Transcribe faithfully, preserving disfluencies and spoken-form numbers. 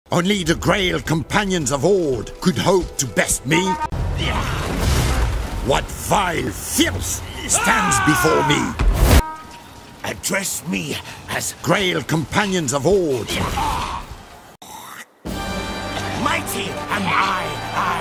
Only the Grail companions of old could hope to best me. What vile filth stands before me? Address me as Grail companions of old. Mighty am I, I.